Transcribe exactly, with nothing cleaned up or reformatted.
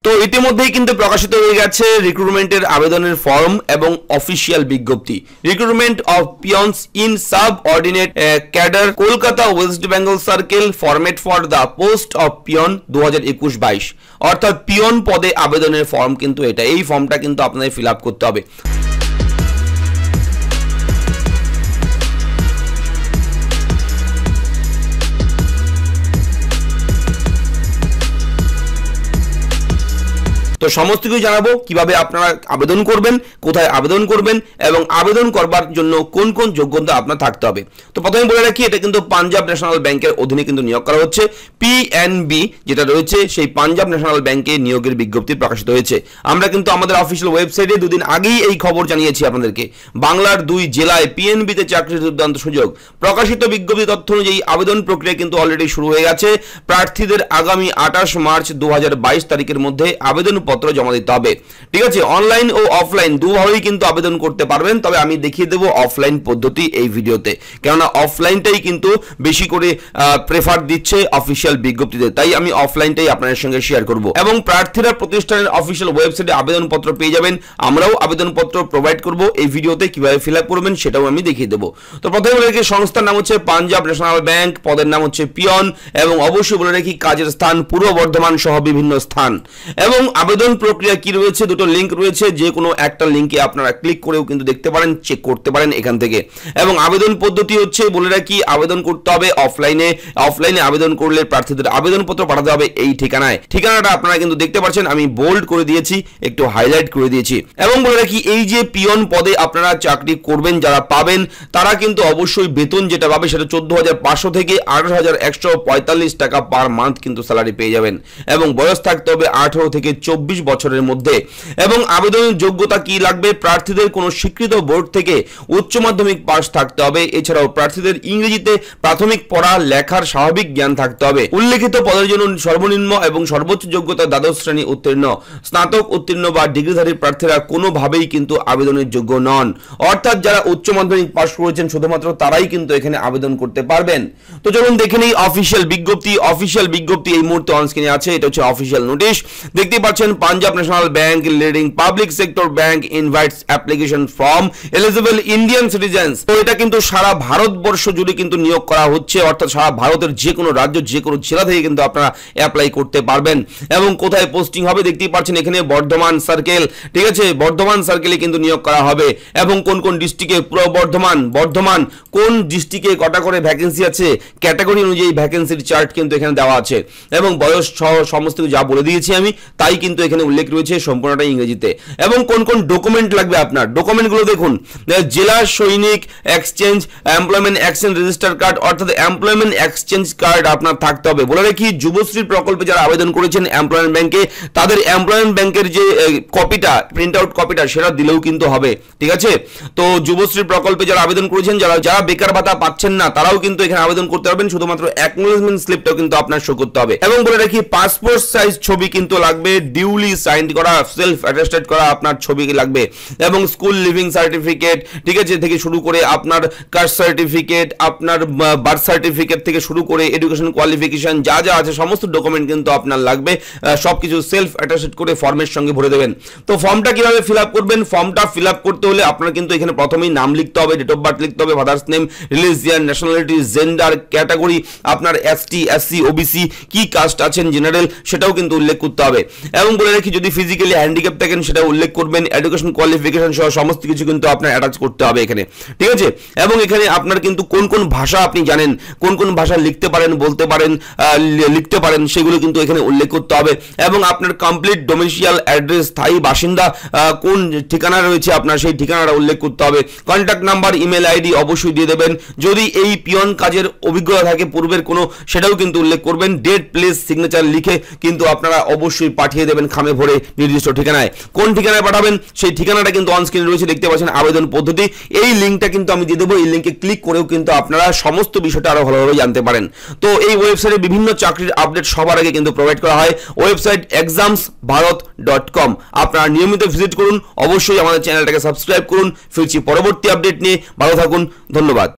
তো ইতিমধ্যেই কিন্তু প্রকাশিত হয়ে গেছে রিক্রুটমেন্টের আবেদনের ফর্ম এবং অফিসিয়াল বিজ্ঞপ্তি। Recruitment of peons in subordinate cadre Kolkata West Bengal circle format for the post of peon দু হাজার একুশ বাইশ, অর্থাৎ পিয়ন পদে আবেদনের ফর্ম কিন্তু এটা। এই ফর্মটা কিন্তু আপনাদের ফিল আপ করতে হবে। তো সমস্ত কিছু জানাবো কিভাবে আপনারা আবেদন করবেন, কোথায় আবেদন করবেন এবং আবেদন করবার জন্য কোন কোন যোগ্যতা আপনার থাকতে হবে। তো প্রথমে বলে রাখি, এটা কিন্তু পাঞ্জাব ন্যাশনাল ব্যাংকের অধীনে কিন্তু নিয়োগ করা হচ্ছে। পিএনবি যেটা রয়েছে সেই পাঞ্জাব ন্যাশনাল ব্যাংকে নিয়োগের বিজ্ঞপ্তি প্রকাশিত হয়েছে। আমরা কিন্তু আমাদের অফিসিয়াল ওয়েবসাইটে দুদিন আগেই এই খবর জানিয়েছি আপনাদেরকে। বাংলার দুই জেলায় পিএনবিতে চাকরির দুর্দান্ত সুযোগ। প্রকাশিত বিজ্ঞপ্তি তথ্য অনুযায়ী আবেদন প্রক্রিয়া কিন্তু অলরেডি শুরু হয়ে গেছে। প্রার্থীদের আগামী আঠাশ মার্চ দু হাজার বাইশ তারিখের মধ্যে আবেদন পত্র জমা দিতে হবে। ঠিক আছে, অনলাইন ও অফলাইন দুভাবেই কিন্তু আবেদন করতে পারবেন, তবে আমি দেখিয়ে দেবো অফলাইন পদ্ধতি এই ভিডিওতে, কেননা অফলাইনটাই কিন্তু বেশি করে প্রেফার দিচ্ছে অফিসিয়াল বিজ্ঞপ্তিতে, তাই আমি অফলাইনটাই আপনাদের সঙ্গে শেয়ার করব। এবং প্রার্থীরা প্রতিষ্ঠানের অফিসিয়াল ওয়েবসাইটে আবেদনপত্র পেয়ে যাবেন। আমরাও আবেদনপত্র প্রোভাইড করব এই ভিডিওতে, কিভাবে ফিল আপ করবেন সেটাও আমি দেখিয়ে দেবো। তো প্রথমে বলে রাখি, সংস্থার নাম হচ্ছে পাঞ্জাব ন্যাশনাল ব্যাংক, পদের নাম হচ্ছে পিয়ন, এবং অবশ্যই বলে রাখি কাজের স্থান পূর্ব বর্ধমান সহ বিভিন্ন স্থান। এবং আবেদন প্রক্রিয়া কি রয়েছে, দুটো লিঙ্ক রয়েছে, যে কোনো একটা লিঙ্কে আপনারা ক্লিক করেও কিন্তু দেখতে পারেন, চেক করতে পারেন এখান থেকে। এবং আবেদন পদ্ধতি হচ্ছে বলে রাখি, আবেদন করতে হবে অফলাইনে। অফলাইনে আবেদন করলে প্রার্থীদের আবেদনপত্র পাঠাতে হবে এই ঠিকানায়। ঠিকানাটা আপনারা কিন্তু দেখতে পাচ্ছেন, আমি বোল্ড করে দিয়েছি, একটু হাইলাইট করে দিয়েছি। এবং বলে রাখি, এই যে পিয়ন পদে আপনারা চাকরি করবেন, যারা পাবেন তারা কিন্তু অবশ্যই বেতন যেটা পাবে সেটা চোদ্দ হাজার পাঁচশো থেকে আঠারো হাজার একশো পঁয়তাল্লিশ টাকা পার মান্থ কিন্তু স্যালারি পেয়ে যাবেন। এবং বয়স থাকতে হবে আঠারো থেকে চব্বিশ বছরের মধ্যে। এবং আবেদনের যোগ্যতা কি লাগবে, প্রার্থীদের কোনো স্বীকৃত বোর্ড থেকে উচ্চ মাধ্যমিক পাস থাকতে হবে। এছাড়াও প্রার্থীদের ইংরেজিতে প্রাথমিক পড়া লেখার স্বাভাবিক জ্ঞান থাকতে হবে। উল্লেখিত পদের জন্য সর্বনিম্ন এবং সর্বোচ্চ যোগ্যতা দ্বাদশ শ্রেণী উত্তীর্ণ, স্নাতক উত্তীর্ণ বা ডিগ্রিধারী প্রার্থীরা কোনোভাবেই কিন্তু আবেদনের যোগ্য নন। অর্থাৎ যারা উচ্চ মাধ্যমিক পাস করেছেন শুধুমাত্র তারাই কিন্তু এখানে আবেদন করতে পারবেন। তো চলুন দেখে নেই অফিসিয়াল বিজ্ঞপ্তি। অফিসিয়াল বিজ্ঞপ্তি এই মুহূর্তে অন স্ক্রিনে আছে, এটা হচ্ছে অফিসিয়াল নোটিশ। দেখতে পাচ্ছেন, Punjab National Bank leading public sector bank invites application from eligible Indian citizens. তো এটা কিন্তু সারা ভারতবর্ষ জুড়ে কিন্তু নিয়োগ করা হচ্ছে, অর্থাৎ সারা ভারতের যে কোনো রাজ্য, যে কোনো জেলা থেকে কিন্তু আপনারা অ্যাপ্লাই করতে পারবেন। এবং কোথায় পোস্টিং হবে দেখতেই পাচ্ছেন এখানে, বর্ধমান সার্কেল। ঠিক আছে, বর্ধমান সার্কেলে কিন্তু নিয়োগ করা হবে। এবং কোন কোন ডিস্ট্রিক্টে, পুরো বর্ধমান বর্ধমান কোন ডিস্ট্রিক্টে কটা করে ভ্যাকেন্সি আছে, ক্যাটাগরি অনুযায়ী ভ্যাকেন্সির চার্ট কিন্তু এখানে দেওয়া আছে। এবং বয়স সহ সমস্ত যা বলে দিয়েছি আমি, তাই কিন্তু এখানে উল্লেখ রয়েছে, সম্পূর্ণটা ইংরেজিতে। এবং কোন কোন ডকুমেন্ট লাগবে আপনার, ডকুমেন্টগুলো দেখুন। জেলা সৈনিক exchange employment exchange register card, অর্থাৎ এমপ্লয়মেন্ট এক্সচেঞ্জ কার্ড আপনার থাকতে হবে। বলে রাখি, যুবশ্রী প্রকল্পে যারা আবেদন করেছেন এমপ্লয়মেন্ট ব্যাংকে, তাদের এমপ্লয়মেন্ট ব্যাংকের যে কপিটা, প্রিন্ট আউট কপিটা, সেটা দিলেও কিন্তু হবে। ঠিক আছে, তো যুবশ্রী প্রকল্পে যারা আবেদন করেছেন, যারা যারা বেকার ভাতা পাচ্ছেন না, তারাও কিন্তু এখানে আবেদন করতে পারবেন। শুধুমাত্র অ্যাকনোলেজমেন্ট স্লিপটাও কিন্তু আপনার শো করতে হবে। এবং বলে রাখি, পাসপোর্ট সাইজ ছবি কিন্তু লাগবে, ডিউলি সাইন করা, সেলফ অ্যাটেস্টেড করা আপনার ছবি লাগবে। এবং স্কুল লিভিং সার্টিফিকেট, ঠিক আছে, থেকে শুরু করে আপনার কাস্ট সার্টিফিকেট, আপনার বার্থ সার্টিফিকেট থেকে শুরু করে এডুকেশন কোয়ালিফিকেশন যা যা আছে সমস্ত ডকুমেন্ট কিন্তু আপনার লাগবে। সবকিছু সেলফ অ্যাটেস্টেড করে ফর্মের সঙ্গে ভরে দেবেন। তো ফর্মটা কিভাবে ফিল আপ করবেন, ফর্মটা ফিল আপ করতে হলে আপনার কিন্তু এখানে প্রথমেই নাম লিখতে হবে, ডেট অফ বার্থ লিখতে হবে, father's name, religion, nationality, gender, category, আপনার এসটি, এসসি, ওবিসি, কি কাস্ট আছেন, জেনারেল, সেটাও কিন্তু উল্লেখ করতে হবে। এবং বলে রাখি, যদি ফিজিক্যালি হ্যান্ডিক্যাপ থাকেন সেটা উল্লেখ করবেন। এডুকেশন কোয়ালিফিকেশন সহ সমস্ত কিছু কিন্তু আপনার অ্যাটাচ করতে হবে এখানে। ঠিক আছে, এবং এখানে আপনার কিন্তু কোন কোন ভাষা আপনি জানেন, কোন কোন ভাষা লিখতে পারেন, বলতে পারেন, লিখতে পারেন, সেগুলো কিন্তু এখানে উল্লেখ করতে হবে। এবং আপনার কমপ্লিট ডোমিসিয়াল অ্যাড্রেস, স্থায়ী বাসিন্দা কোন ঠিকানা রয়েছে আপনার, সেই ঠিকানাটা উল্লেখ করতে হবে। কন্ট্যাক্ট নাম্বার, ইমেল আইডি অবশ্যই দিয়ে দেবেন। যদি এই পিয়ন কাজের অভিজ্ঞতা থাকে পূর্বের কোনো, সেটাও কিন্তু উল্লেখ করবেন। ডেট, প্লেস, সিগনেচার লিখে কিন্তু আপনারা অবশ্যই পাঠিয়ে দেবেন খামে ভরে নির্দিষ্ট ঠিকানায়। কোন ঠিকানায় পাঠাবেন সেই ঠিকানাটা কিন্তু অন স্ক্রিনে রয়েছে, দেখতে পাচ্ছেন। আবেদন পদ্ধতি, এই লিঙ্কটা কিন্তু আমি দিয়ে দেবো। এই লিঙ্কে ক্লিক করেও কিন্তু আপনারা সমস্ত বিষয়টা আরো ভালোভাবে জানতে পারেন। তো এই ওয়েবসাইটে বিভিন্ন চাকরির আপডেট সবার আগে কিন্তু প্রোভাইড করা হয়। Website exams Bharat dot com, আপনারা নিয়মিত ভিজিট করুন। অবশ্যই আমাদের চ্যানেলটাকে সাবস্ক্রাইব করুন। ফিরছি পরবর্তী আপডেট নিয়ে, ভালো থাকুন, ধন্যবাদ।